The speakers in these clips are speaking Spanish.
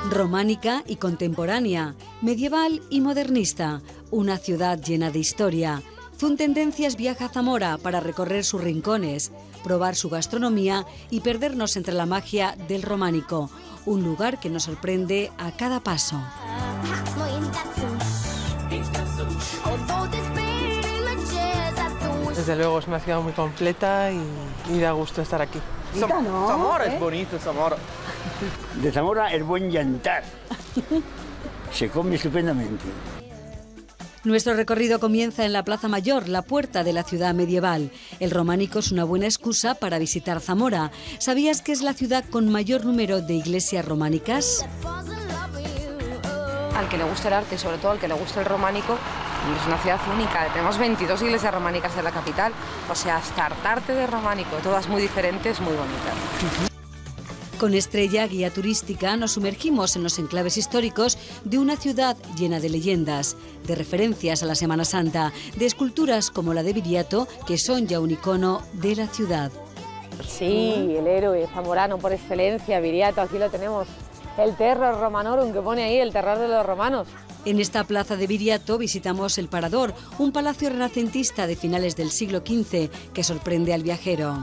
Románica y contemporánea, medieval y modernista, una ciudad llena de historia. Zuntendencias viaja a Zamora para recorrer sus rincones, probar su gastronomía y perdernos entre la magia del románico, un lugar que nos sorprende a cada paso. Desde luego es una ciudad muy completa y da gusto estar aquí. Zamora es bonito, Zamora. De Zamora el buen llantar. Se come estupendamente. Nuestro recorrido comienza en la Plaza Mayor, la puerta de la ciudad medieval. El románico es una buena excusa para visitar Zamora. ¿Sabías que es la ciudad con mayor número de iglesias románicas? Al que le gusta el arte, sobre todo al que le gusta el románico, es una ciudad única. Tenemos 22 iglesias románicas en la capital. O sea, hasta hartarte de románico, todas muy diferentes, muy bonitas. Con Estrella, guía turística, nos sumergimos en los enclaves históricos de una ciudad llena de leyendas, de referencias a la Semana Santa, de esculturas como la de Viriato, que son ya un icono de la ciudad. Sí, el héroe zamorano por excelencia, Viriato, aquí lo tenemos. El Terror Romanorum, que pone ahí, el terror de los romanos. En esta plaza de Viriato visitamos el Parador, un palacio renacentista de finales del siglo XV que sorprende al viajero.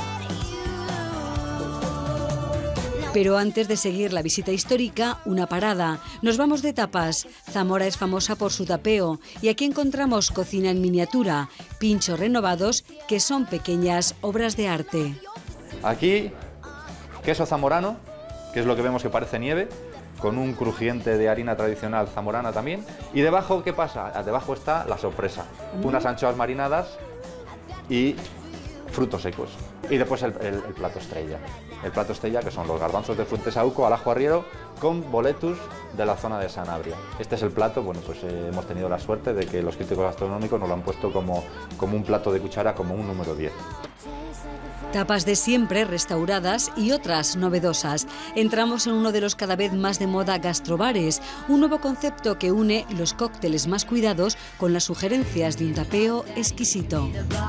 Pero antes de seguir la visita histórica, una parada. Nos vamos de tapas. Zamora es famosa por su tapeo y aquí encontramos cocina en miniatura, pinchos renovados que son pequeñas obras de arte. Aquí, queso zamorano, que es lo que vemos que parece nieve, con un crujiente de harina tradicional zamorana también. Y debajo, ¿qué pasa? Debajo está la sorpresa, unas anchoas marinadas y frutos secos. Y después el plato estrella. El plato estrella, que son los garbanzos de Fuentesauco al ajo arriero con boletus de la zona de Sanabria. Este es el plato, bueno, pues hemos tenido la suerte de que los críticos gastronómicos nos lo han puesto como un plato de cuchara, como un número 10. Tapas de siempre restauradas y otras novedosas. Entramos en uno de los cada vez más de moda gastrobares, un nuevo concepto que une los cócteles más cuidados con las sugerencias de un tapeo exquisito.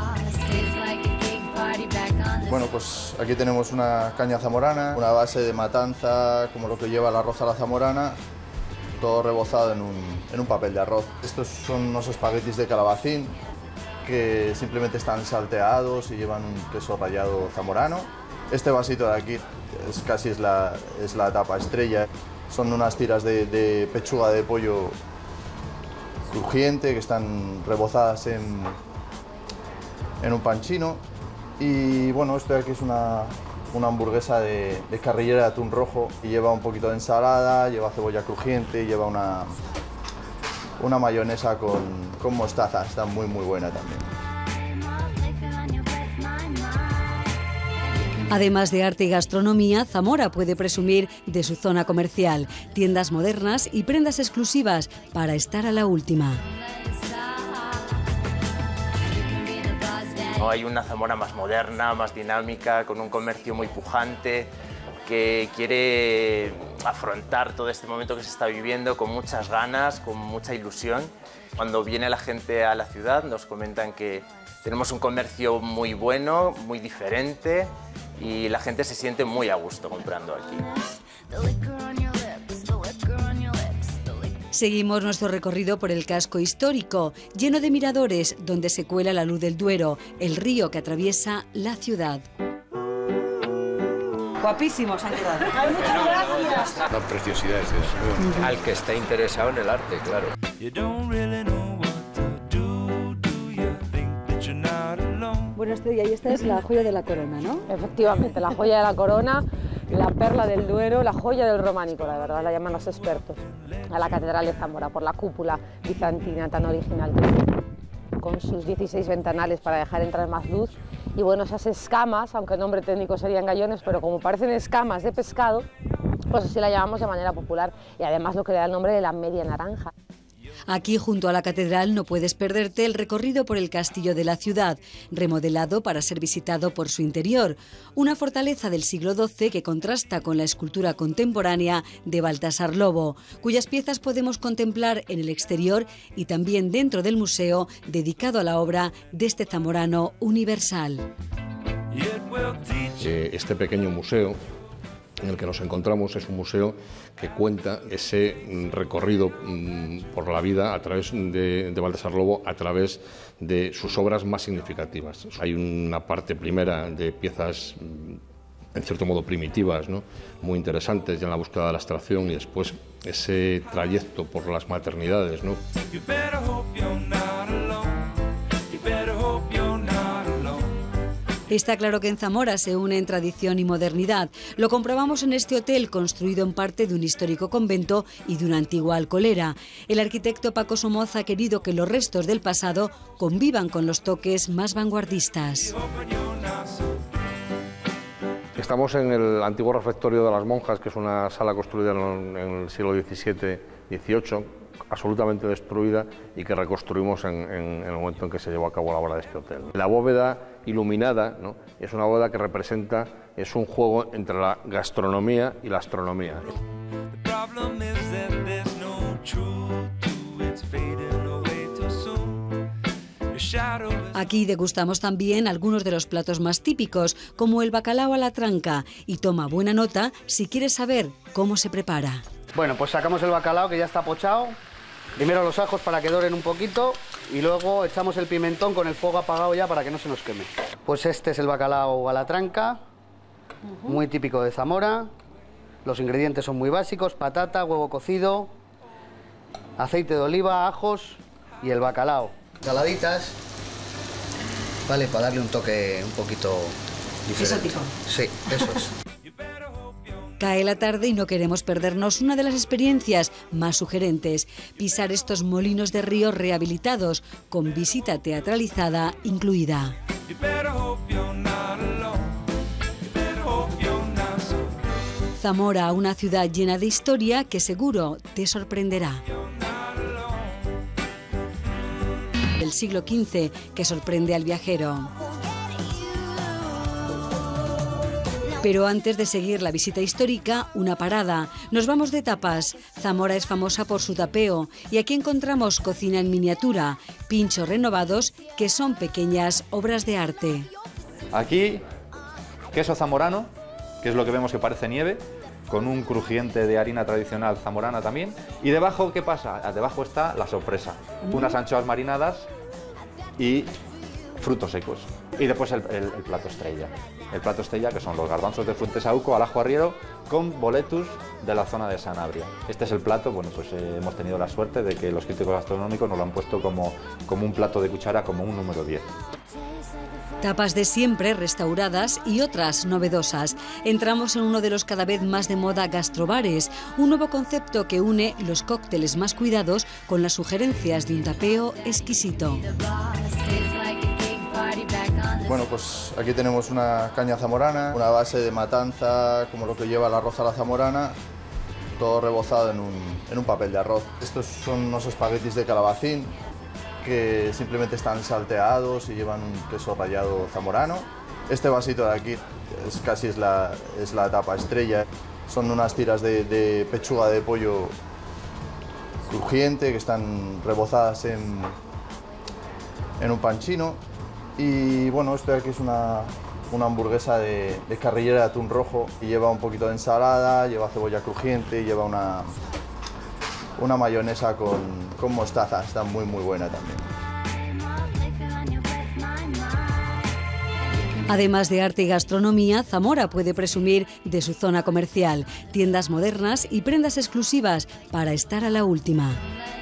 Bueno, pues aquí tenemos una caña zamorana, una base de matanza, como lo que lleva el arroz a la zamorana, todo rebozado en un papel de arroz. Estos son unos espaguetis de calabacín que simplemente están salteados y llevan un queso rallado zamorano. Este vasito de aquí es la tapa estrella. Son unas tiras de pechuga de pollo crujiente que están rebozadas en un pan chino. Y bueno, esto de aquí es una hamburguesa de carrillera de atún rojo y lleva un poquito de ensalada, lleva cebolla crujiente, lleva una mayonesa con mostaza, está muy buena también. Además de arte y gastronomía, Zamora puede presumir de su zona comercial, tiendas modernas y prendas exclusivas para estar a la última. Hay una Zamora más moderna, más dinámica, con un comercio muy pujante, que quiere afrontar todo este momento que se está viviendo con muchas ganas, con mucha ilusión. Cuando viene la gente a la ciudad nos comentan que tenemos un comercio muy bueno, muy diferente y la gente se siente muy a gusto comprando aquí. Seguimos nuestro recorrido por el casco histórico, lleno de miradores donde se cuela la luz del Duero, el río que atraviesa la ciudad. Guapísimos han quedado. Muchas gracias. Una preciosidad de ciudad. Al que esté interesado en el arte, claro. Bueno, Estrella, y esta es la joya de la corona, ¿no? Efectivamente, la joya de la corona, la perla del Duero, la joya del románico, la verdad, la llaman los expertos. A la Catedral de Zamora, por la cúpula bizantina tan original que es, con sus 16 ventanales para dejar entrar más luz. Y bueno, esas escamas, aunque el nombre técnico serían gallones, pero como parecen escamas de pescado, pues así la llamamos de manera popular. Y además lo que le da el nombre de la media naranja. Aquí, junto a la catedral, no puedes perderte el recorrido por el castillo de la ciudad, remodelado para ser visitado por su interior. Una fortaleza del siglo XII que contrasta con la escultura contemporánea de Baltasar Lobo, cuyas piezas podemos contemplar en el exterior y también dentro del museo dedicado a la obra de este zamorano universal. Este pequeño museo en el que nos encontramos es un museo que cuenta ese recorrido por la vida a través de Baltasar Lobo, a través de sus obras más significativas. Hay una parte primera de piezas en cierto modo primitivas, ¿no?, muy interesantes ya en la búsqueda de la abstracción, y después ese trayecto por las maternidades, ¿no? Está claro que en Zamora se unen tradición y modernidad. Lo comprobamos en este hotel, construido en parte de un histórico convento y de una antigua alcolera. El arquitecto Paco Somoza ha querido que los restos del pasado convivan con los toques más vanguardistas. Estamos en el antiguo refectorio de las monjas, que es una sala construida en el siglo XVII-XVIII, absolutamente destruida, y que reconstruimos en el momento en que se llevó a cabo la obra de este hotel. La bóveda iluminada, ¿no?, es una bóveda que representa, es un juego entre la gastronomía y la astronomía. Aquí degustamos también algunos de los platos más típicos, como el bacalao a la tranca, y toma buena nota si quieres saber cómo se prepara. Bueno, pues sacamos el bacalao, que ya está pochado. Primero los ajos para que doren un poquito y luego echamos el pimentón con el fuego apagado ya para que no se nos queme. Pues este es el bacalao a la tranca, muy típico de Zamora. Los ingredientes son muy básicos: patata, huevo cocido, aceite de oliva, ajos y el bacalao. Saladitas, vale, para darle un toque un poquito diferente. Exótico. Sí, eso es. Cae la tarde y no queremos perdernos una de las experiencias más sugerentes: pisar estos molinos de río rehabilitados, con visita teatralizada incluida. Zamora, una ciudad llena de historia que seguro te sorprenderá. Del siglo XV que sorprende al viajero. Pero antes de seguir la visita histórica, una parada. Nos vamos de tapas. Zamora es famosa por su tapeo y aquí encontramos cocina en miniatura, pinchos renovados que son pequeñas obras de arte. Aquí, queso zamorano, que es lo que vemos que parece nieve, con un crujiente de harina tradicional zamorana también. Y debajo, ¿qué pasa? Debajo está la sorpresa, unas anchoas marinadas y frutos secos. Y después el plato estrella. El plato estrella, que son los garbanzos de Fuentesauco al ajo arriero con boletus de la zona de Sanabria. Este es el plato. Bueno, pues hemos tenido la suerte de que los críticos gastronómicos nos lo han puesto como un plato de cuchara, como un número 10. Tapas de siempre, restauradas, y otras novedosas. Entramos en uno de los cada vez más de moda gastrobares, un nuevo concepto que une los cócteles más cuidados con las sugerencias de un tapeo exquisito. Bueno, pues aquí tenemos una caña zamorana, una base de matanza, como lo que lleva el arroz a la zamorana, todo rebozado en un papel de arroz. Estos son unos espaguetis de calabacín que simplemente están salteados y llevan un queso rallado zamorano. Este vasito de aquí casi es la tapa estrella. Son unas tiras de pechuga de pollo crujiente que están rebozadas en un pan chino. Y bueno, esto de aquí es una hamburguesa de carrillera de atún rojo y lleva un poquito de ensalada, lleva cebolla crujiente y lleva una mayonesa con mostaza. Está muy buena también. Además de arte y gastronomía, Zamora puede presumir de su zona comercial, tiendas modernas y prendas exclusivas para estar a la última.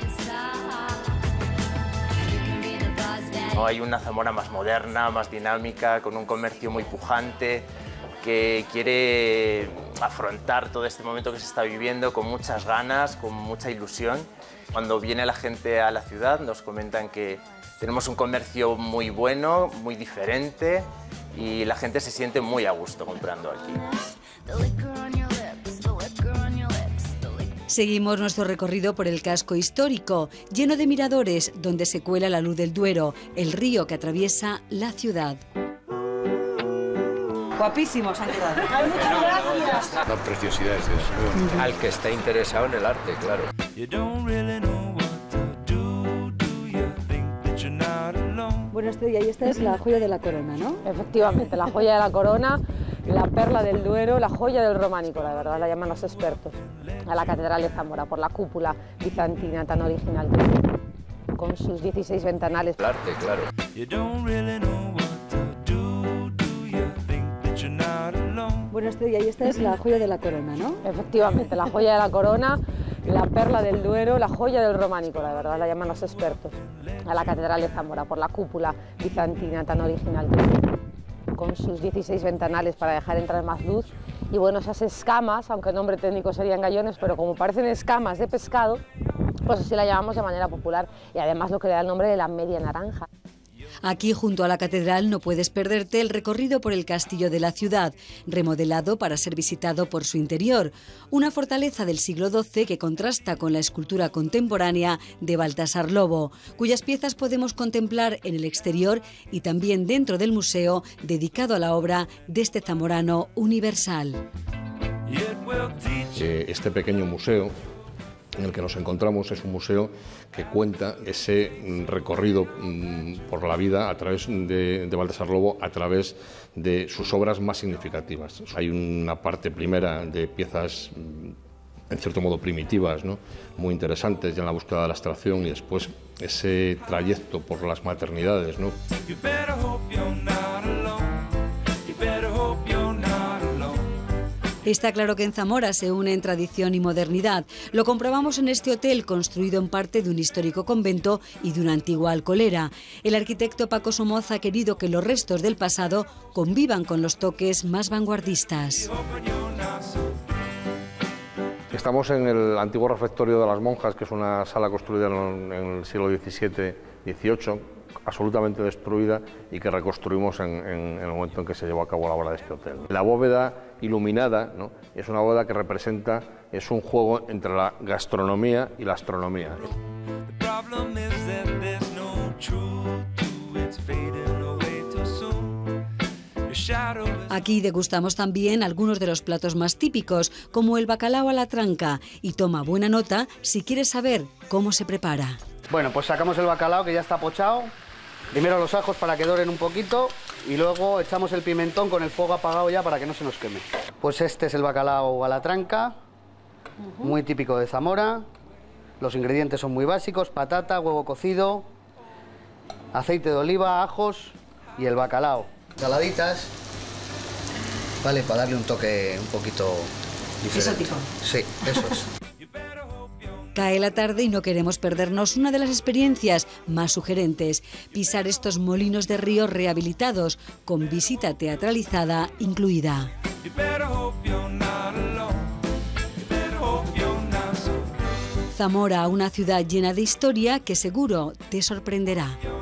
Hay una Zamora más moderna, más dinámica, con un comercio muy pujante, que quiere afrontar todo este momento que se está viviendo con muchas ganas, con mucha ilusión. Cuando viene la gente a la ciudad nos comentan que tenemos un comercio muy bueno, muy diferente, y la gente se siente muy a gusto comprando aquí. Seguimos nuestro recorrido por el casco histórico, lleno de miradores, donde se cuela la luz del Duero, el río que atraviesa la ciudad. Guapísimos han quedado. Ay, muchas gracias. Una preciosidad de ciudad. Al que esté interesado en el arte, claro. Bueno, Estrella, y esta es la joya de la corona, ¿no? Efectivamente, la joya de la corona, la perla del Duero, la joya del románico, la verdad, la llaman los expertos, a la Catedral de Zamora, por la cúpula bizantina tan original que tiene, con sus 16 ventanales. El arte, claro. Bueno, y esta es la joya de la corona, ¿no? Efectivamente, la joya de la corona, la perla del Duero, la joya del románico, la verdad, la llaman los expertos, a la Catedral de Zamora, por la cúpula bizantina tan original que tiene, con sus 16 ventanales para dejar entrar más luz. Y bueno, esas escamas, aunque el nombre técnico serían gallones, pero como parecen escamas de pescado, pues así la llamamos de manera popular, y además lo que le da el nombre de la media naranja. Aquí, junto a la catedral, no puedes perderte el recorrido por el castillo de la ciudad, remodelado para ser visitado por su interior. Una fortaleza del siglo XII que contrasta con la escultura contemporánea de Baltasar Lobo, cuyas piezas podemos contemplar en el exterior y también dentro del museo dedicado a la obra de este zamorano universal. Este pequeño museo en el que nos encontramos es un museo que cuenta ese recorrido por la vida a través de Baltasar Lobo, a través de sus obras más significativas. Hay una parte primera de piezas en cierto modo primitivas, ¿no?, muy interesantes ya en la búsqueda de la abstracción, y después ese trayecto por las maternidades, ¿no? Está claro que en Zamora se unen tradición y modernidad. Lo comprobamos en este hotel, construido en parte de un histórico convento y de una antigua alcolera. El arquitecto Paco Somoza ha querido que los restos del pasado convivan con los toques más vanguardistas. Estamos en el antiguo refectorio de las monjas, que es una sala construida en el siglo XVII-XVIII, absolutamente destruida, y que reconstruimos en el momento en que se llevó a cabo la obra de este hotel. La bóveda iluminada, ¿no?, es una bóveda que representa, es un juego entre la gastronomía y la astronomía. Aquí degustamos también algunos de los platos más típicos, como el bacalao a la tranca, y toma buena nota si quieres saber cómo se prepara. Bueno, pues sacamos el bacalao que ya está pochado, primero los ajos para que doren un poquito y luego echamos el pimentón con el fuego apagado ya para que no se nos queme. Pues este es el bacalao a la tranca, muy típico de Zamora. Los ingredientes son muy básicos: patata, huevo cocido, aceite de oliva, ajos y el bacalao. Saladitas, vale, para darle un toque un poquito diferente. Exótico. Sí, eso es. Cae la tarde y no queremos perdernos una de las experiencias más sugerentes: pisar estos molinos de río rehabilitados, con visita teatralizada incluida. Zamora, una ciudad llena de historia que seguro te sorprenderá.